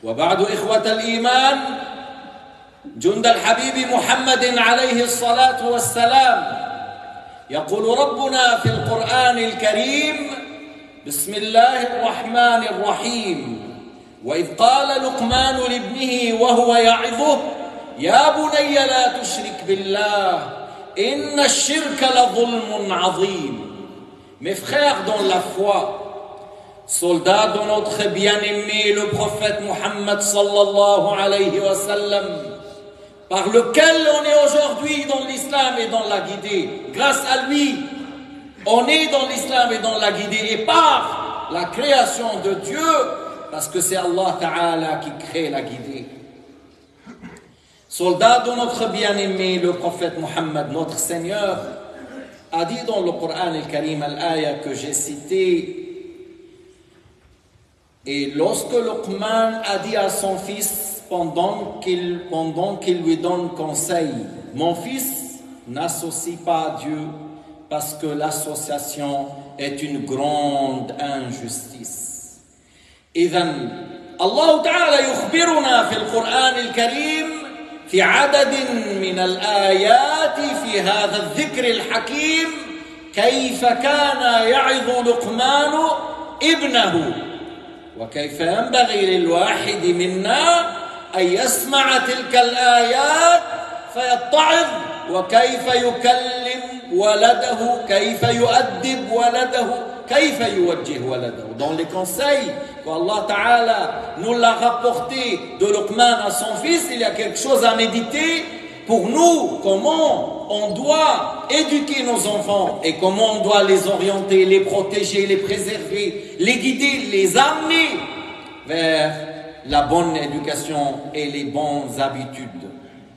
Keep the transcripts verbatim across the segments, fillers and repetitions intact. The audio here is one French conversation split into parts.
وبعد إخوة الإيمان، جند الحبيب محمد عليه الصلاة والسلام، يقول ربنا في القرآن الكريم: بسم الله الرحمن الرحيم. وإذ قال لقمان لابنه وهو يعظه: يا بني لا تشرك بالله إن الشرك لظلم عظيم. Mes frères dans la foi, soldats de notre bien-aimé le prophète Muhammad sallallahu alayhi wa sallam, par lequel on est aujourd'hui dans l'islam et dans la guidée. Grâce à lui, on est dans l'islam et dans la guidée, et par la création de Dieu, parce que c'est Allah Ta'ala qui crée la guidée. Soldats de notre bien-aimé le prophète Muhammad, notre Seigneur, a dit dans le Coran al-Karim, al-Aya que j'ai cité, et lorsque Luqman a dit à son fils pendant qu'il pendant qu'il lui donne conseil: mon fils, n'associe pas à Dieu, parce que l'association est une grande injustice. إذن الله تعالى يخبرنا في القرآن الكريم في عدد من الآيات في هذا الذكر الحكيم كيف كان يعظ لقمان ابنه، وكيف ينبغي للواحد منا أن يسمع تلك الآيات فيتعظ، وكيف يكلم ولده، كيف يؤدب ولده، كيف يوجه ولده. Dans les conseils qu'Allah Ta'ala nous l'a rapporté de Luqman à son fils, il y a quelque chose à méditer pour nous, comment on doit éduquer nos enfants et comment on doit les orienter, les protéger, les préserver, les guider, les amener vers la bonne éducation et les bonnes habitudes.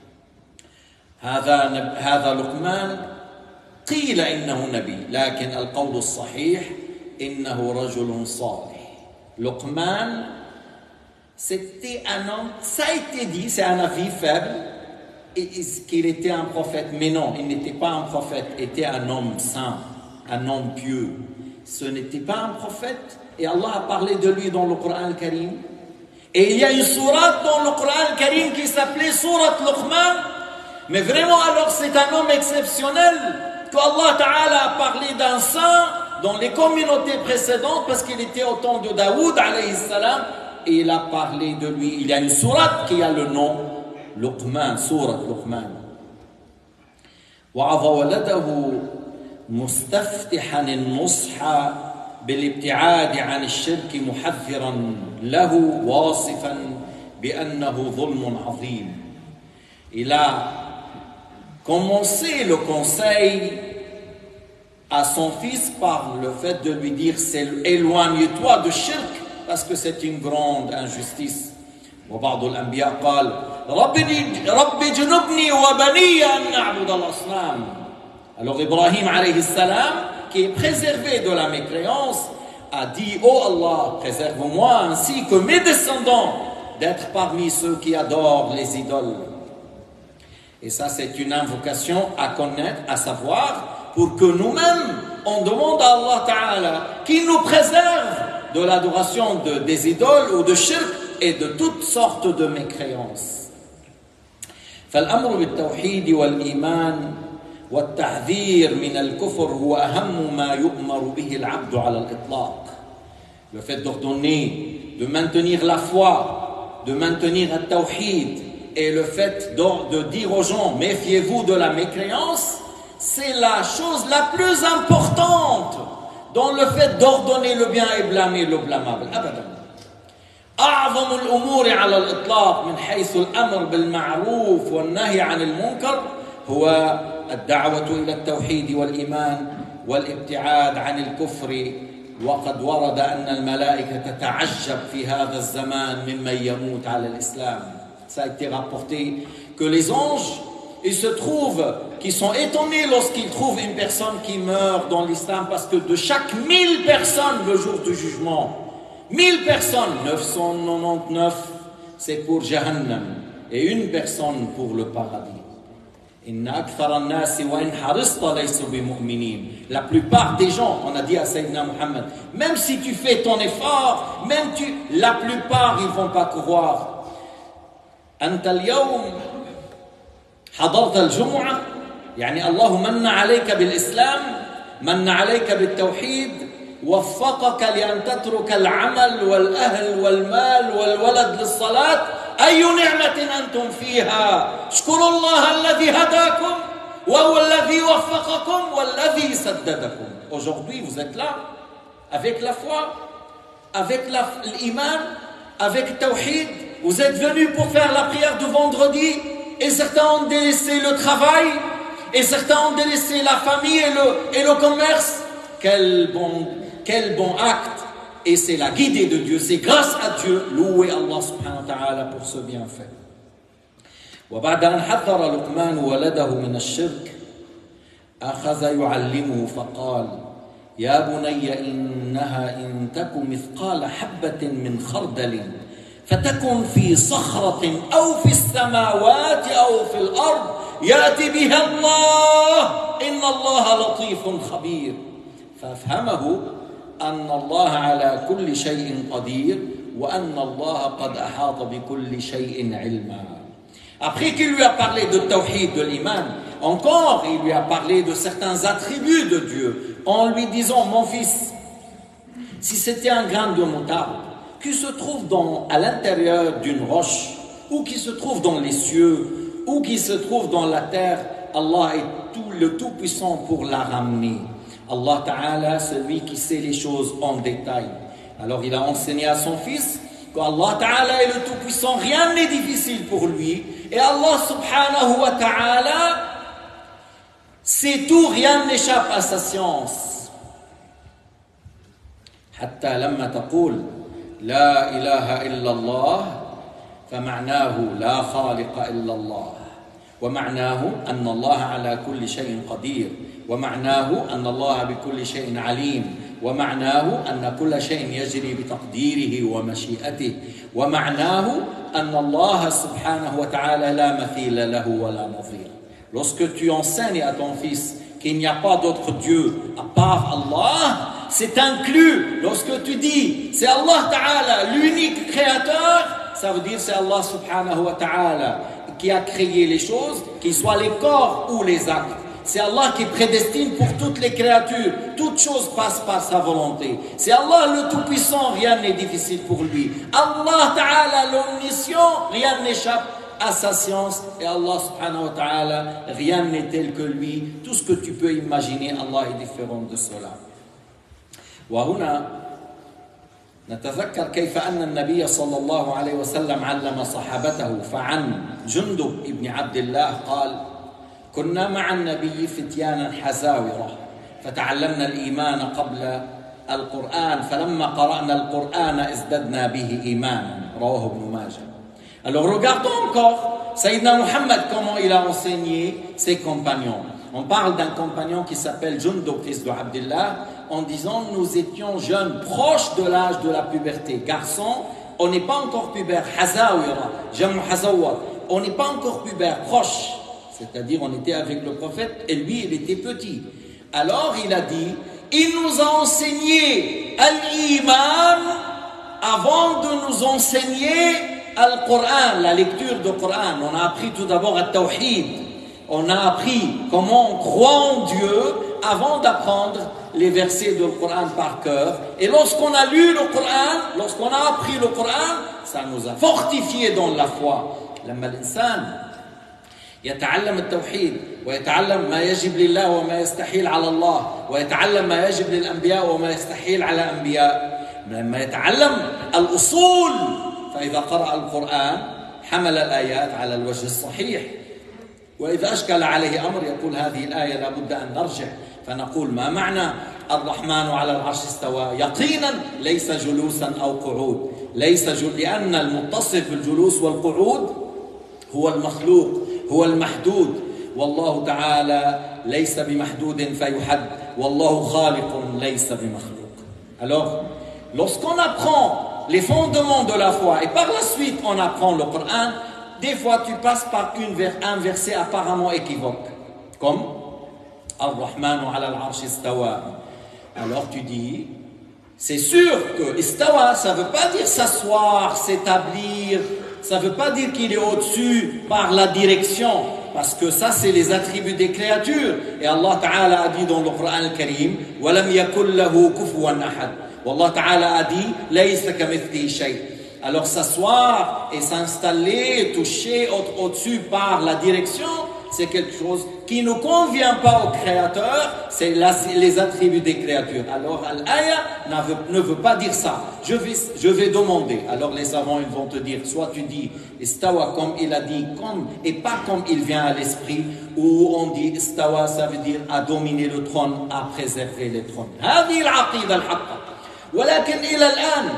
هذا هذا لقمان قيل إنه نبي، لكن القول الصحيح إنه رجل صالح. Luqman, c'était un homme, ça a été dit, c'est un avis faible, qu'il était un prophète, mais non, il n'était pas un prophète, il était un homme saint, un homme pieux. Ce n'était pas un prophète, et Allah a parlé de lui dans le Coran al-Karim. Et il y a une sourate dans le Coran al-Karim qui s'appelait Sourate Luqman, mais vraiment alors c'est un homme exceptionnel, qu'Allah Ta'ala a parlé d'un saint dans les communautés précédentes, parce qu'il était au temps de Daoud alayhi salam, et il a parlé de lui. Il y a une sourate qui a le nom Luqman, sourate Luqman. وعظ ولده مستفتحا النصح بالابتعاد عن الشرك محذرا له واصفا بأنه ظلم عظيم. Il a commencé le conseil à son fils par le fait de lui dire: éloigne-toi de shirk, parce que c'est une grande injustice. وبعض الأنبياء قال: رب جنبني وبني أن نعبد الأصنام. Alors Ibrahim alayhi salam, qui est préservé de la mécréance, a dit: oh Allah, préserve-moi ainsi que mes descendants d'être parmi ceux qui adorent les idoles. Et ça, c'est une invocation à connaître, à savoir, pour que nous-mêmes, on demande à Allah Ta'ala qu'il nous préserve de l'adoration de, des idoles ou de shirk et de toutes sortes de mécréances. فالأمر بالتوحيد والإيمان والتحذير من الكفر هو أهم ما يؤمر به العبد على الإطلاق. Le fait d'ordonner, de maintenir la foi, de maintenir le tawhid, et le fait de, de dire aux gens: méfiez-vous de la mécréance, c'est la chose la plus importante dans le fait d'ordonner le bien et blâmer le blâmable. أبدا. أعظم الأمور على الإطلاق من حيث الأمر بالمعروف والنهي عن المنكر هو الدعوة إلى التوحيد والإيمان والابتعاد عن الكفر. وقد ورد أن الملائكة تتعجب في هذا الزمان ممن يموت على الإسلام. Ça a été rapporté que les anges, ils se trouvent, qui sont étonnés lorsqu'ils trouvent une personne qui meurt dans l'islam, parce que de chaque mille personnes le jour du jugement, mille personnes, neuf cent quatre-vingt-dix-neuf c'est pour Jahannam et une personne pour le paradis. La plupart des gens, on a dit à Sayyidina Muhammad, même si tu fais ton effort, même tu, la plupart ils ne vont pas croire. أنت اليوم حضرت الجمعة يعني الله من عليك بالإسلام من عليك بالتوحيد وفقك لأن تترك العمل والأهل والمال والولد للصلاة. أي نعمة أنتم فيها؟ اشكروا الله الذي هداكم وهو الذي وفقكم والذي سددكم. Aujourd'hui vous êtes là avec la foi, avec l'iman, avec le tawhid. Vous êtes venus pour faire la prière de vendredi et certains ont délaissé le travail et certains ont délaissé la famille et le, et le commerce. Quel bon, quel bon acte! Et c'est la guidée de Dieu, c'est grâce à Dieu. Louez Allah subhanahu wa ta'ala pour ce bienfait. وبعد أن حذر لقمان ولده من الشرك أخذ يعلمه فقال يا بني إنها إن تك مثقال حبة من خردل فتكن في صخرة أو في السماوات أو في الأرض يأتي بها الله إن الله لطيف خبير. فأفهمه أن الله على كل شيء قدير وأن الله قد أحاط بكل شيء علما. Après qu'il lui a parlé de tawhid, de l'iman, encore il lui a parlé de certains attributs de Dieu en lui disant, mon fils, si c'était un grain de moutarde qui se trouve dans, à l'intérieur d'une roche ou qui se trouve dans les cieux ou qui se trouve dans la terre, Allah est tout, le Tout-Puissant pour la ramener. Allah Ta'ala, celui qui sait les choses en détail. Alors il a enseigné à son fils qu'Allah Ta'ala est le Tout-Puissant, rien n'est difficile pour lui. Et Allah Subhanahu wa Ta'ala sait tout, rien n'échappe à sa science. حتى لما تقول لا إله إلا الله فمعناه لا خالق إلا الله ومعناه أن الله على كل شيء قدير ومعناه أن الله بكل شيء عليم ومعناه أن كل شيء يجري بتقديره ومشيئته ومعناه أن الله سبحانه وتعالى لا مثيل له ولا نظير. Lorsque tu enseignes à ton fils qu'il n'y a pas d'autre Dieu à part Allah, c'est inclus. Lorsque tu dis c'est Allah Ta'ala, l'unique créateur, ça veut dire c'est Allah Subhanahu wa Ta'ala qui a créé les choses, qu'ils soient les corps ou les actes. C'est Allah qui prédestine pour toutes les créatures. Toute chose passe par sa volonté. C'est Allah le Tout-Puissant, rien n'est difficile pour lui. Allah Ta'ala l'Omniscient, rien n'échappe à sa science. Et Allah Subhanahu wa Ta'ala, rien n'est tel que lui. Tout ce que tu peux imaginer, Allah est différent de cela. وهنا نتذكر كيف أن النبي صلى الله عليه وسلم علم صحابته. فعن جندب ابن عبد الله قال كنا مع النبي فتيانا حزاورة فتعلمنا الإيمان قبل القرآن فلما قرأنا القرآن ازددنا به إيمانا. رواه ابن ماجه. Alors regardons encore Sayyidina Muhammad, comment il a enseigné ses compagnons. On parle d'un compagnon qui s'appelle Jundub, fils de Abdullah, en disant nous étions jeunes, proches de l'âge de la puberté. Garçons, on n'est pas encore pubère. Hazawira, Jamu Hazawar, on n'est pas encore pubère, proche. C'est-à-dire on était avec le prophète et lui il était petit. Alors il a dit, il nous a enseigné al-iman avant de nous enseigner al-Qur'an, la lecture du Qur'an. On a appris tout d'abord al-Tawhid. On a appris comment on croit en Dieu avant d'apprendre les versets du Coran par cœur. Et lorsqu'on a lu le Coran, lorsqu'on a appris le Coran, ça nous a fortifié dans la foi. لما الإنسان يتعلم التوحيد ويتعلم ما يجب لله وما يستحيل على الله ويتعلم ما يجب للأنبياء وما يستحيل على الأنبياء لما يتعلم الأصول فإذا قرأ القرآن حمل الآيات على الوجه الصحيح. وإذا أشكل عليه أمر يقول هذه الآية لابد أن نرجع فنقول ما معنى الرحمن على العرش استوى يقينا ليس جلوسا أو قعود ليس جل... لأن المتصف بالجلوس والقعود هو المخلوق هو المحدود والله تعالى ليس بمحدود فيحد والله خالق ليس بمخلوق. Alors, lorsqu'on apprend les fondements de la foi et par la suite on apprend le Coran, des fois tu passes par une, un verset apparemment équivoque, comme Ar-Rahmanu ala al-Arsh istawa. Alors tu dis, c'est sûr que istawa, ça ne veut pas dire s'asseoir, s'établir, ça ne veut pas dire qu'il est au-dessus par la direction, parce que ça c'est les attributs des créatures. Et Allah Ta'ala a dit dans le Coran al-Karim, وَلَمْ يَكُنْ لَهُ كُفُوًا أَحَدٌ. Allah Ta'ala a dit, لَيْسَ كَمِثْلِهِ شَيْءٌ. Alors s'asseoir et s'installer, toucher au- au-dessus par la direction, c'est quelque chose qui ne convient pas au Créateur, c'est la- les attributs des créatures. Alors Al-Aya ne veut pas dire ça. Je vais, je vais demander. Alors les savants ils vont te dire, soit tu dis Istawa comme il a dit, comme, et pas comme il vient à l'esprit, ou on dit Istawa, ça veut dire à dominer le trône, à préserver les trônes. هذه العقيدة الحقة. ولكن إلى الآن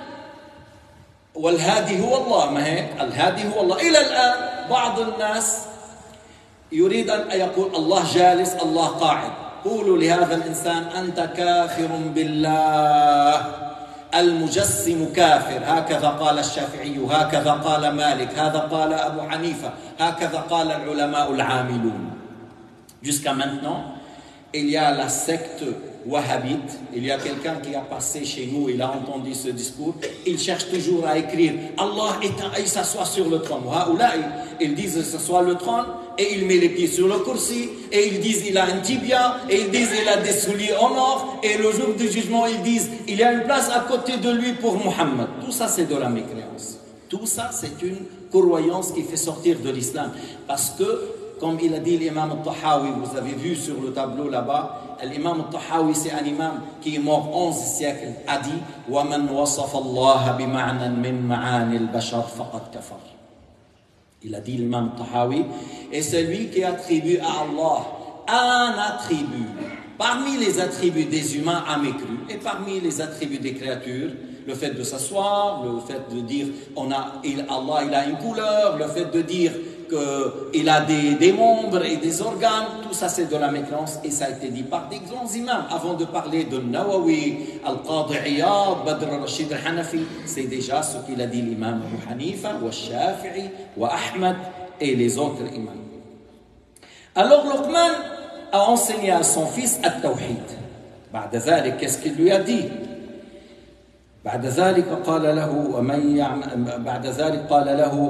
والهادي هو الله، ما هيك؟ الهادي هو الله. إلى الآن بعض الناس يريد أن يقول الله جالس الله قاعد. قولوا لهذا الإنسان أنت كافر بالله، المجسم كافر، هكذا قال الشافعي، هكذا قال مالك، هذا قال أبو حنيفة، هكذا قال العلماء العاملون. Jusqu'à maintenant, il y a la secte wahhabite. Il y a quelqu'un qui a passé chez nous, il a entendu ce discours, il cherche toujours à écrire Allah est un, il s'assoit sur le trône. Ils disent qu'il s'assoit le trône et il met les pieds sur le kursi, et ils disent il a un tibia, et ils disent il a des souliers en or, et le jour du jugement ils disent il y a une place à côté de lui pour Muhammad. Tout ça c'est de la mécréance. Tout ça c'est une croyance qui fait sortir de l'islam. Parce que comme il a dit l'imam al-Tahawi, vous avez vu sur le tableau là-bas, l'imam al-Tahawi c'est un imam qui est mort onze siècles, a dit وَمَنْ وَصَفَ اللَّهَ بِمَعْنًا مِنْ مَعَانِ الْبَشَرِ فَقَدْ كَفَرَ. Il a dit l'imam al-Tahawi, et celui qui attribue à Allah un attribut parmi les attributs des humains a mécru, et parmi les attributs des créatures, le fait de s'asseoir, le fait de dire on a, il, Allah il a une couleur, le fait de dire qu'il a des, des membres et des organes, tout ça c'est de la mécréance, et ça a été dit par des grands imams. Avant de parler de Nawawi, Al-Qadi Iyad, Badr al-Rashid al-Hanafi, c'est déjà ce qu'il a dit l'imam Abu Hanifa, wa Shafi'i, wa Ahmad et les autres imams. Alors Luqman a enseigné à son fils At-Tawhid. بعد ذلك, qu'est-ce qu'il lui a dit? بعد ذلك قال له ومن يعمل بعد ذلك قال له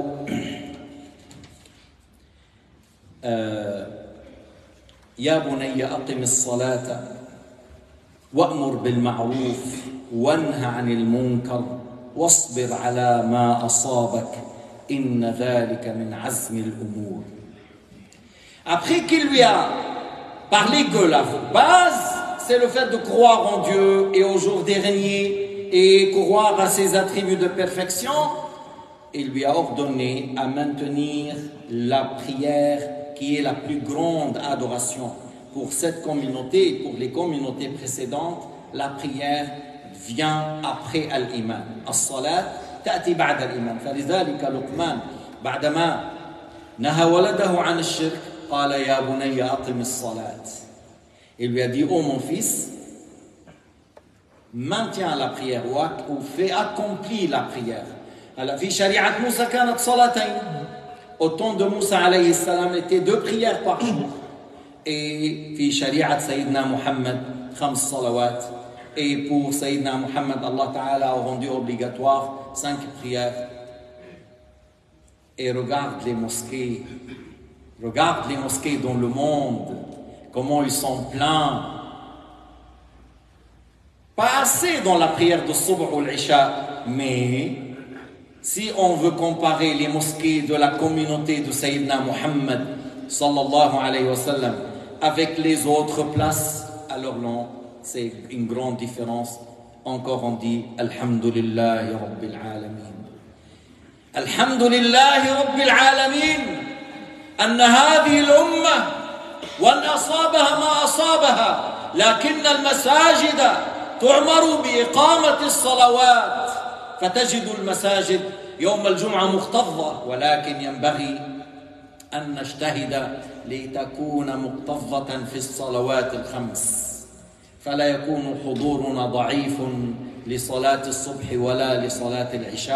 يا بني أقم الصلاة وأمر بالمعروف وانه عن المنكر واصبر على ما أصابك إن ذلك من عزم الأمور. Après qu'il lui a parlé que la base c'est le fait de croire en Dieu et au jour dernier et croire à ses attributs de perfection, il lui a ordonné à maintenir la prière qui est la plus grande adoration. Pour cette communauté et pour les communautés précédentes, la prière vient après al-iman. As-salat ta'ti ba'da al-iman. فلذلك لقمان بعدما نهى ولده عن الشرك قال يا بني أقم الصلاة. Il lui a dit, oh mon fils, maintiens la prière ou fais accomplir la prière. Alors, في شريعة موسى كانت صلاتين. Au temps de Moussa alayhi salam, était deux prières par jour. Et في شريعة سيدنا محمد خمس صلوات. Et pour Sayyidina Muhammad, Allah Ta'ala a rendu obligatoire cinq prières. Et regarde les mosquées, regarde les mosquées dans le monde, comment ils sont pleins. Pas assez dans la prière de Subh ou l'Isha, mais si on veut comparer les mosquées de la communauté de Sayyidina Muhammad sallallahu alayhi wa sallam avec les autres places, alors non, c'est une grande différence. Encore on dit Alhamdulillahi Rabbil Alamin. Alhamdulillahi Rabbil Alamin. أن هذه الأمة وأن أصابها ما أصابها لكن المساجد تعمر بإقامة الصلوات فتجد المساجد يوم الجمعة مكتظة ولكن ينبغي أن نجتهد لتكون مكتظة في الصلوات الخمس فلا يكون حضورنا ضعيف لصلاة الصبح ولا لصلاة العشاء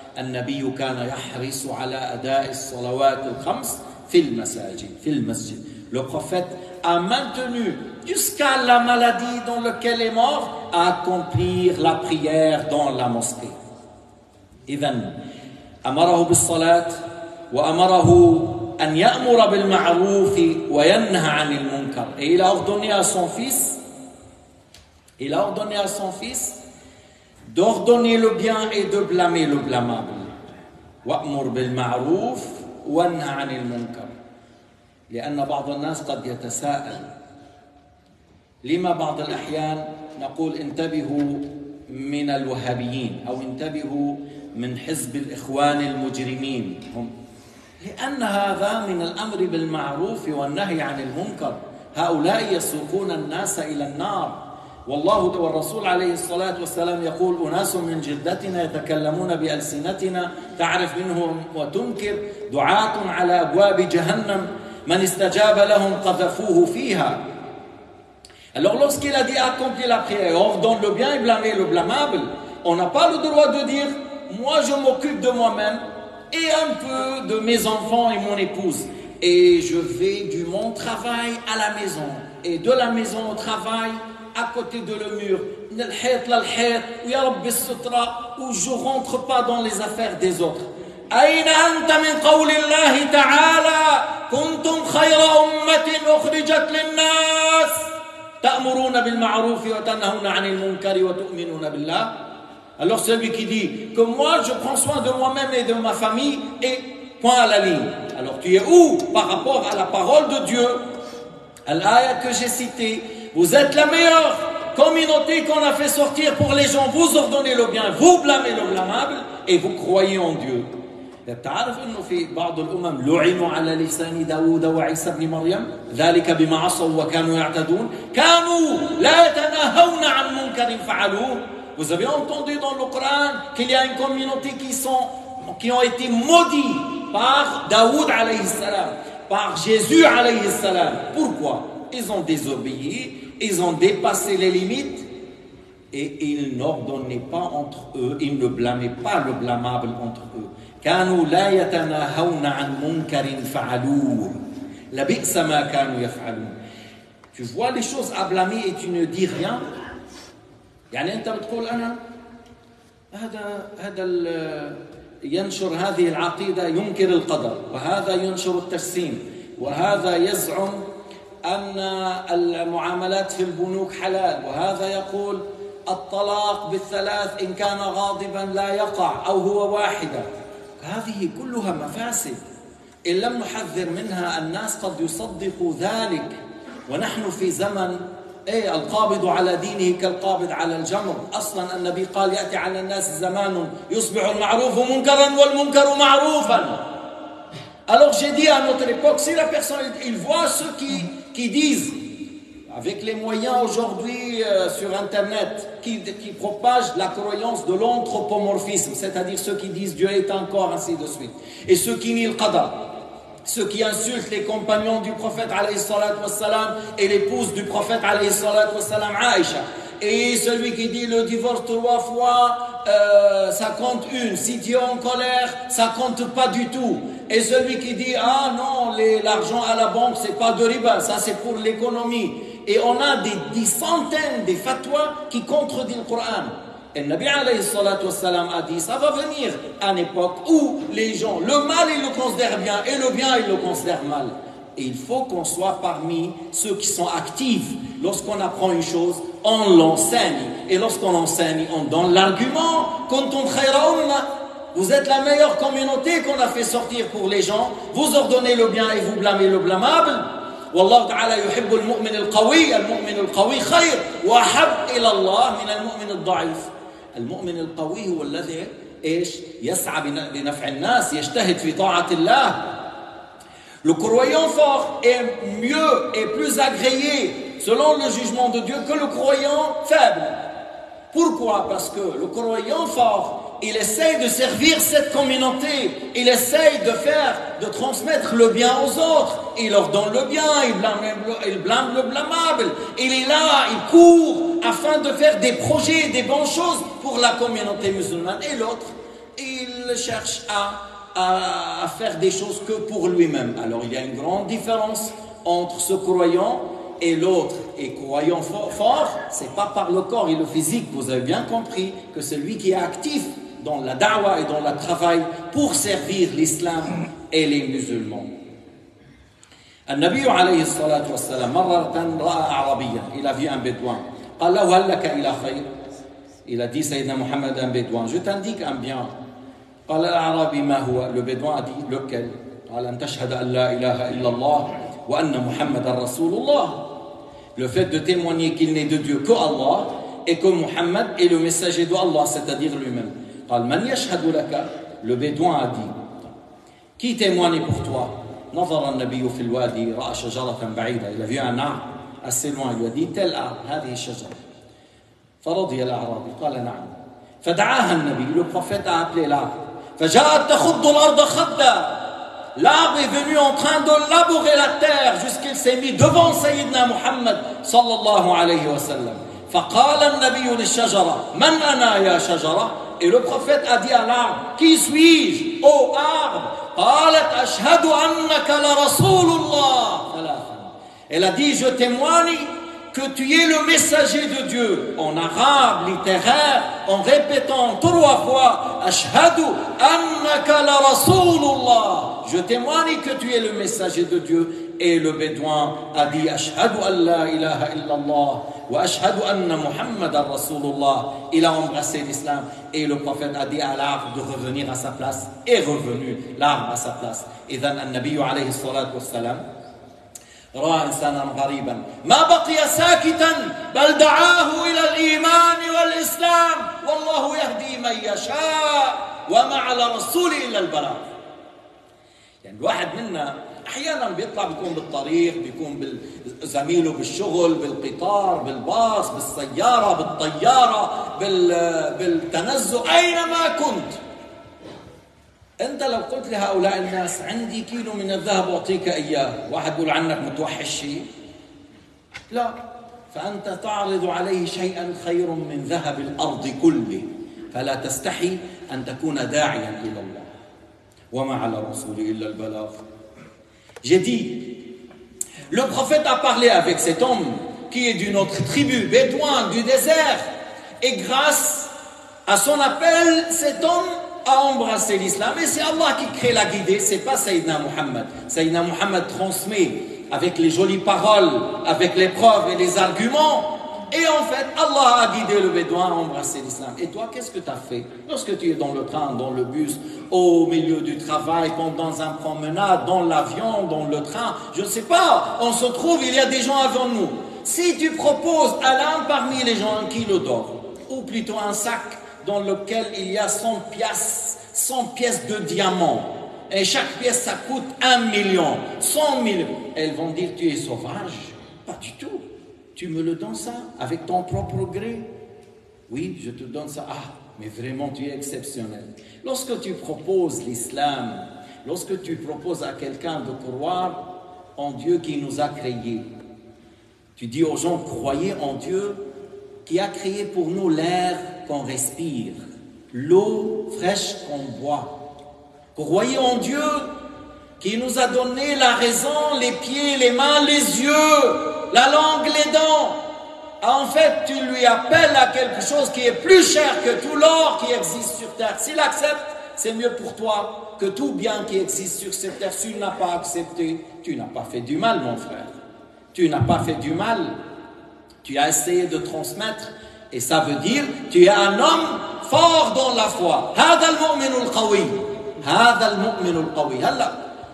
النبي كان يحرص على أداء الصلوات الخمس في المساجد في المسجد. Le prophète a maintenu jusqu'à la maladie dans laquelle il est mort à accomplir la prière dans la mosquée. إذن أمره بالصلاة وأمره أن يأمر بالمعروف وينهى عن المنكر. Et il a ordonné à son fils, il a ordonné à son fils d'ordonner le bien et de blâmer le blâmable. وأمر بالمعروف وانهى عن المنكر. لأن بعض الناس قد يتساءل لما بعض الأحيان نقول انتبهوا من الوهابيين أو انتبهوا من حزب الإخوان المجرمين هم، لأن هذا من الأمر بالمعروف والنهي عن المنكر. هؤلاء يسوقون الناس إلى النار. والله والرسول عليه الصلاة والسلام يقول أناس من جلدتنا يتكلمون بألسنتنا تعرف منهم وتنكر، دعاة على أبواب جهنم من استجاب لهم قذفوه فيها. Alors lorsqu'il a dit accomplir la prière, ordonne le bien et blâmer le blâmable, on n'a pas le droit de dire moi je m'occupe de moi-même et un peu de mes enfants et mon épouse et je vais du mon travail à la maison et de la maison au travail à côté de le mur, où je ne rentre pas dans les affaires des autres. أين أنت من قول الله تعالى كنتم خير أمة أخرجت للناس تأمرون بالمعروف وتنهون عن المنكر وتؤمنون بالله. Alors celui qui dit que moi je prends soin de moi-même et de ma famille et point à la ligne. Alors tu es où par rapport à la parole de Dieu? L'ayat que j'ai citée, vous êtes la meilleure communauté qu'on a fait sortir pour les gens, vous ordonnez le bien, vous blâmez le blâmable et vous croyez en Dieu. تعرف انه في بعض الامم لعنوا على لسان داوود وعيسى بن مريم ذلك بما عصوا وكانوا يعتدون كانوا لا يتناهون عن منكر فعلوه. Vous avez entendu dans le Coran qu'il y a une communauté qui sont qui ont été maudits par Daoud alayhi salam, par Jésus alayhi salam. Pourquoi? Ils ont désobéi, ils ont dépassé les limites et ils n'ordonnaient pas entre eux, ils ne blâmaient pas le blâmable entre eux. كانوا لا يتناهون عن منكر فعلوه لبئس ما كانوا يفعلون. Tu vois les choses à blâmer et tu ne dis rien. يعني أنت بتقول أنا هذا هذا ينشر هذه العقيدة ينكر القدر، وهذا ينشر التجسيم، وهذا يزعم أن المعاملات في البنوك حلال، وهذا يقول الطلاق بالثلاث إن كان غاضبا لا يقع أو هو واحدة. هذه كلها مفاسد إن لم نحذر منها الناس قد يصدقوا ذلك. ونحن في زمن إيه القابض على دينه كالقابض على الجمر. أصلا النبي قال يأتي على الناس زمان يصبح المعروف منكرا والمنكر معروفا. Alors j'ai dit à notre époque, si la personne il voit ceux qui, qui disent avec les moyens aujourd'hui euh, sur Internet, qui, qui propagent la croyance de l'anthropomorphisme, c'est-à-dire ceux qui disent Dieu est un corps, ainsi de suite, et ceux qui nient le qadar, ceux qui insultent les compagnons du prophète alayhi salatu wassalam et l'épouse du prophète alayhi salatu wassalam, Aïcha, et celui qui dit le divorce trois fois, euh, ça compte une, si tu es en colère, ça compte pas du tout. Et celui qui dit ah non, l'argent à la banque c'est pas de riba, ça c'est pour l'économie. Et on a des, des centaines de fatwas qui contredisent le Coran. Et le Nabi alayhi salatu wassalam a dit ça va venir à une époque où les gens, le mal ils le considèrent bien et le bien ils le considèrent mal. Et il faut qu'on soit parmi ceux qui sont actifs. Lorsqu'on apprend une chose, on l'enseigne. Et lorsqu'on enseigne, on donne l'argument. Kuntum khayra umma. Vous êtes la meilleure communauté qu'on a fait sortir pour les gens. Vous ordonnez le bien et vous blâmez le blâmable. والله تعالى يحب المؤمن القوي المؤمن القوي خير وأحب إلى الله من المؤمن الضعيف. المؤمن القوي هو الذي إيش يسعى بنفع الناس يجتهد في طاعة الله. Le croyant fort est mieux et plus agréé selon le jugement de Dieu que le croyant faible. Pourquoi? Parce que le croyant fort, il essaye de servir cette communauté, il essaye de faire, de transmettre le bien aux autres, il leur donne le bien, il blâme, il blâme le blâmable, il est là, il court afin de faire des projets, des bonnes choses pour la communauté musulmane. Et l'autre, il il cherche à, à, à faire des choses que pour lui-même. Alors il y a une grande différence entre ce croyant et l'autre. Et croyant fort, fort c'est pas par le corps et le physique. Vous avez bien compris que c'est lui qui est actif dans la da'wah et dans le travail pour servir l'islam et les musulmans. النبي عليه الصلاة والسلام مرة رأى أعرابيا. Il a vu un bédouin. قال له هل لك إلى خير. Il a dit Sayyidina Muhammad un bédouin, je t'indique un bien. قال الأعرابي ما هو. Le bédouin a dit lequel. قال أن تشهد أن لا إله إلا الله وأن محمدا رسول الله. Le fait de témoigner qu'il n'est de Dieu que Allah et que Muhammad est le messager de Allah, c'est-à-dire lui-même. قال من يشهد لك. Le bédouin a dit qui témoigne pour toi. نظر النبي في الوادي رأى شجرة بعيدة. Il a vu un arbre assez loin. Il lui a dit tel arbre هذه الشجرة. فرضي الأعرابي قال نعم. فدعاها النبي. Le prophète a appelé l'arbre. فجاءت تخض الأرض خضا. L'arbre est venu en train de labourer la terre jusqu'il s'est mis devant Sayyidina Muhammad sallallahu alayhi wa sallam. فقال النبي للشجرة من أنا يا شجرة. Et le prophète a dit à l'arbre qui suis-je ô arbre. قالت أشهد أنك لرسول الله ثلاثا. Elle a dit je témoigne que tu es le messager de Dieu. En arabe littéraire, en répétant trois fois Ashhadu annaka la Rasulullah. Je témoigne que tu es le messager de Dieu. Et le bédouin a dit Ashhadu an la ilaha illallah wa ashhadu anna Muhammadan Rasulullah. Il a embrassé l'islam. Et le prophète a dit à l'arbre de revenir à sa place. Et revenu l'arbre à sa place. إذن النبي عليه الصلاة والسلام رأى إنسانا غريبا ما بقي ساكتا بل دعاه إلى الإيمان والإسلام والله يهدي من يشاء وما على الرسول إلا البلاغ. يعني الواحد منا أحيانا بيطلع بيكون بالطريق بيكون زميله بالشغل بالقطار بالباص بالسيارة بالطيارة بالتنزه أينما كنت. أنت لو قلت لهؤلاء الناس عندي كيلو من الذهب أعطيك إياه واحد يقول عنك متوحش شيء؟ لا. فأنت تعرض عليه شيئا خير من ذهب الأرض كله. فلا تستحي أن تكون داعيا إلى الله وما على الرسول إلا البلاغ. J'ai dit, le prophète a parlé avec cet homme qui est d'une autre tribu, bédouin du désert, et grâce à son appel, cet homme a embrassé l'islam. Et c'est Allah qui crée la guidée, c'est pas Sayyidina Muhammad. Sayyidina Muhammad transmet avec les jolies paroles, avec les preuves et les arguments. Et en fait, Allah a guidé le bédouin à embrasser l'islam. Et toi, qu'est-ce que tu as fait? Lorsque tu es dans le train, dans le bus, au milieu du travail, dans un promenade, dans l'avion, dans le train, je ne sais pas, on se trouve, il y a des gens avant nous. Si tu proposes à l'un parmi les gens un kilo d'or, ou plutôt un sac dans lequel il y a cent pièces, cent pièces de diamants, et chaque pièce ça coûte un million, cent mille, elles vont dire tu es sauvage? Pas du tout. Tu me le donnes ça avec ton propre gré? Oui, je te donne ça. Ah, mais vraiment tu es exceptionnel. Lorsque tu proposes l'islam, lorsque tu proposes à quelqu'un de croire en Dieu qui nous a créés, tu dis aux gens croyez en Dieu qui a créé pour nous l'air qu'on respire, l'eau fraîche qu'on boit. Croyez en Dieu qui nous a donné la raison, les pieds, les mains, les yeux, la langue, les dents. En fait, tu lui appelles à quelque chose qui est plus cher que tout l'or qui existe sur terre. S'il accepte, c'est mieux pour toi que tout bien qui existe sur cette terre. S'il n'a pas accepté, tu n'as pas fait du mal, mon frère. Tu n'as pas fait du mal. Tu as essayé de transmettre. Et ça veut dire, tu es un homme fort dans la foi. هذا المؤمن القوي. هذا المؤمن القوي. هلا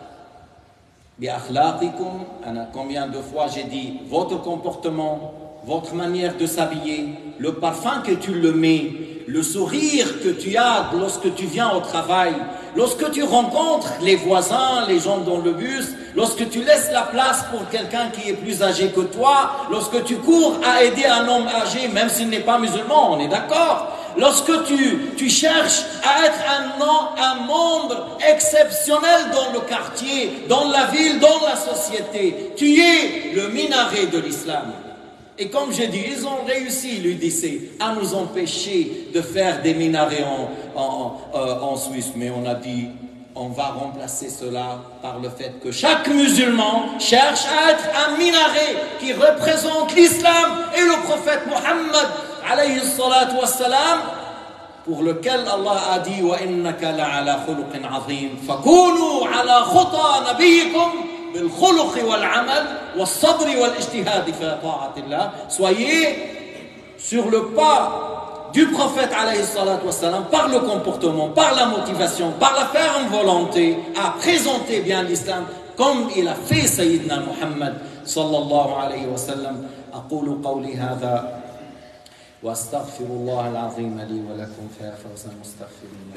بأخلاقكم. أنا combien de fois j'ai dit votre comportement, votre manière de s'habiller, le parfum que tu le mets, le sourire que tu as lorsque tu viens au travail, lorsque tu rencontres les voisins, les gens dans le bus, lorsque tu laisses la place pour quelqu'un qui est plus âgé que toi, lorsque tu cours à aider un homme âgé, même s'il n'est pas musulman, on est d'accord. Lorsque tu, tu cherches à être un, un membre exceptionnel dans le quartier, dans la ville, dans la société, tu es le minaret de l'islam. Et comme je dis, ils ont réussi, l'U D C, à nous empêcher de faire des minarets en, en, euh, en Suisse. Mais on a dit, on va remplacer cela par le fait que chaque musulman cherche à être un minaret qui représente l'islam et le prophète Mohammed, alayhi salatu wassalam, pour lequel Allah a dit وَإِنَّكَ لَعَلَى خُلُقٍ عَظِيمٍ فَكُونُوا عَلَى خُطَى نَبِيِّكُمْ بِالْخُلُقِ وَالْعَمَلِ وَالصَّبْرِ وَالْإِجْتِهَادِ فِي طَاعَةِ اللَّهِ. Soyez sur le pas du prophète alayhi salatu wassalam par le comportement, par la motivation, par la ferme volonté à présenter bien l'islam comme il a fait Sayyidina Muhammad sallallahu alayhi wa sallam. أقول قولي هذا وأستغفر الله العظيم لي ولكم فيا فوز المستغفرين.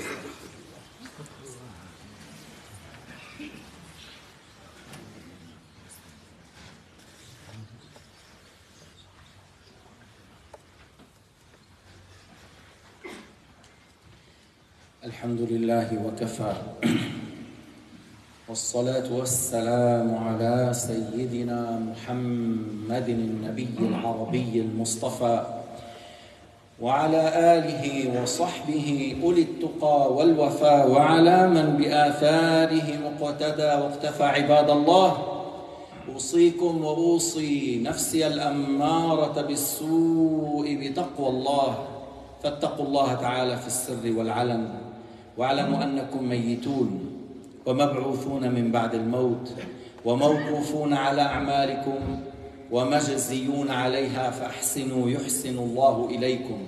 الحمد لله وكفى والصلاة والسلام على سيدنا محمد النبي العربي المصطفى وعلى آله وصحبه أولي التقى والوفاء وعلى من بآثاره مقتدى واقتفى. عباد الله، أوصيكم وأوصي نفسي الأمارة بالسوء بتقوى الله، فاتقوا الله تعالى في السر والعلن، واعلموا أنكم ميتون ومبعوثون من بعد الموت وموقوفون على أعمالكم ومجزيون عليها فأحسنوا يحسن الله إليكم.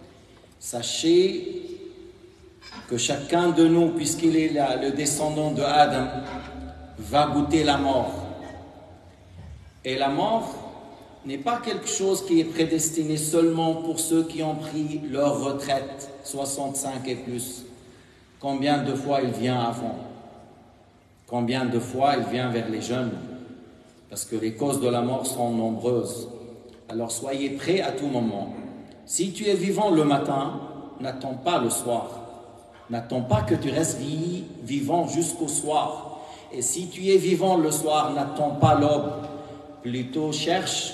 Sachez que chacun de nous, puisqu'il est là, le descendant de Adam, va goûter la mort. Et la mort n'est pas quelque chose qui est prédestiné seulement pour ceux qui ont pris leur retraite, soixante-cinq et plus. Combien de fois il vient avant? Combien de fois il vient vers les jeunes? Parce que les causes de la mort sont nombreuses. Alors soyez prêts à tout moment. Si tu es vivant le matin, n'attends pas le soir. N'attends pas que tu restes vivant jusqu'au soir. Et si tu es vivant le soir, n'attends pas l'aube. Plutôt cherche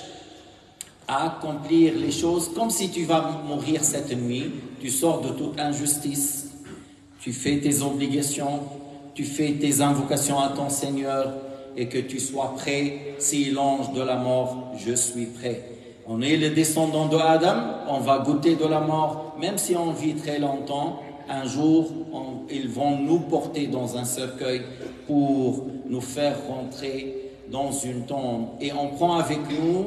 à accomplir les choses comme si tu vas mourir cette nuit. Tu sors de toute injustice. Tu fais tes obligations. Tu fais tes invocations à ton Seigneur. Et que tu sois prêt, si l'ange de la mort, je suis prêt. On est les descendants de Adam, on va goûter de la mort, même si on vit très longtemps, un jour, on, ils vont nous porter dans un cercueil pour nous faire rentrer dans une tombe. Et on prend avec nous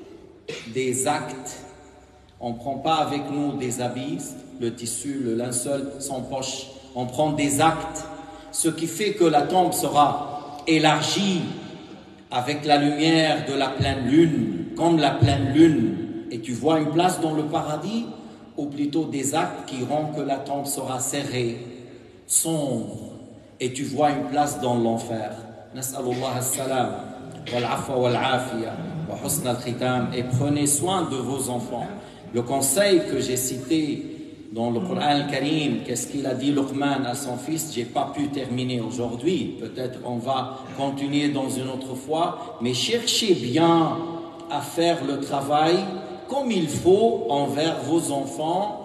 des actes, on ne prend pas avec nous des habits, le tissu, le linceul, sans poche, on prend des actes, ce qui fait que la tombe sera élargie avec la lumière de la pleine lune, comme la pleine lune, et tu vois une place dans le paradis, ou plutôt des actes qui rendent que la tombe sera serrée, sombre, et tu vois une place dans l'enfer. Nas'alullah as-salam, wal-afwa wal-afiya, wa husna al-khitam, et prenez soin de vos enfants. Le conseil que j'ai cité dans le Coran al-Karim, qu'est-ce qu'il a dit Luqman à son fils? J'ai pas pu terminer aujourd'hui, peut-être on va continuer dans une autre fois, mais cherchez bien à faire le travail comme il faut envers vos enfants.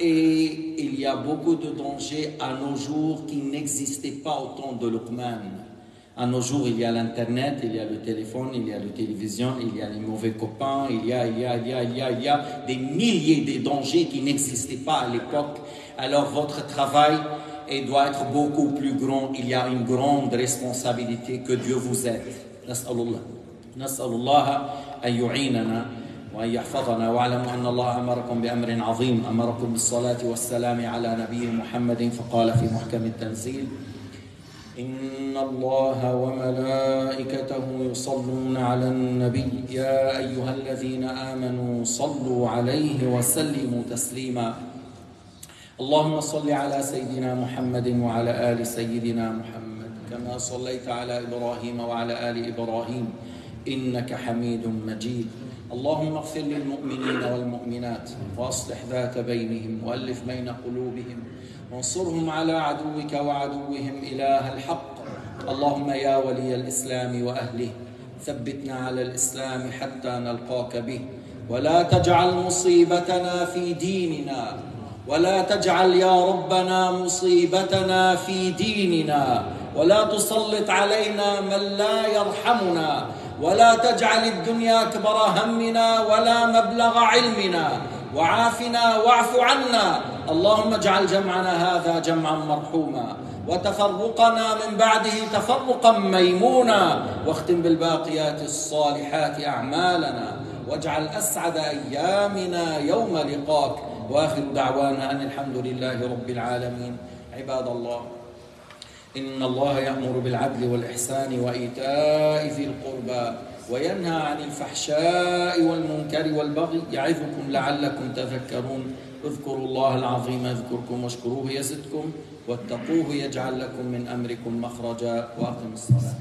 Et il y a beaucoup de dangers à nos jours qui n'existaient pas au temps de Luqman. À nos jours, il y a l'internet, il y a le téléphone, il y a la télévision, il y a les mauvais copains, il y a, il y a, il y a, il y a, il y a des milliers de dangers qui n'existaient pas à l'époque. Alors votre travail il doit être beaucoup plus grand. Il y a une grande responsabilité. Que Dieu vous aide. Nas'alullah. Nas'alullah an yu'inana وأن يحفظنا واعلموا أن الله أمركم بأمر عظيم أمركم بالصلاة والسلام على نبي محمد فقال في محكم التنزيل إن الله وملائكته يصلون على النبي يا أيها الذين آمنوا صلوا عليه وسلموا تسليما اللهم صل على سيدنا محمد وعلى آل سيدنا محمد كما صليت على إبراهيم وعلى آل إبراهيم إنك حميد مجيد اللهم اغفر للمؤمنين والمؤمنات وأصلح ذات بينهم وألف بين قلوبهم وانصرهم على عدوك وعدوهم إله الحق اللهم يا ولي الإسلام وأهله ثبتنا على الإسلام حتى نلقاك به ولا تجعل مصيبتنا في ديننا، ولا تجعل يا ربنا مصيبتنا في ديننا، ولا تسلط علينا من لا يرحمنا، ولا تجعل الدنيا أكبر همنا ولا مبلغ علمنا، وعافنا واعف عنا. اللهم اجعل جمعنا هذا جمعا مرحوما، وتفرقنا من بعده تفرقا ميمونا، واختم بالباقيات الصالحات أعمالنا، واجعل أسعد أيامنا يوم لقاك. وآخر دعوانا أن الحمد لله رب العالمين. عباد الله، إن الله يأمر بالعدل والإحسان وإيتاء ذي القربى وينهى عن الفحشاء والمنكر والبغي يعظكم لعلكم تذكرون. اذكروا الله العظيم يذكركم، واشكروه يزدكم، واتقوه يجعل لكم من أمركم مخرجا. وأقم الصلاة.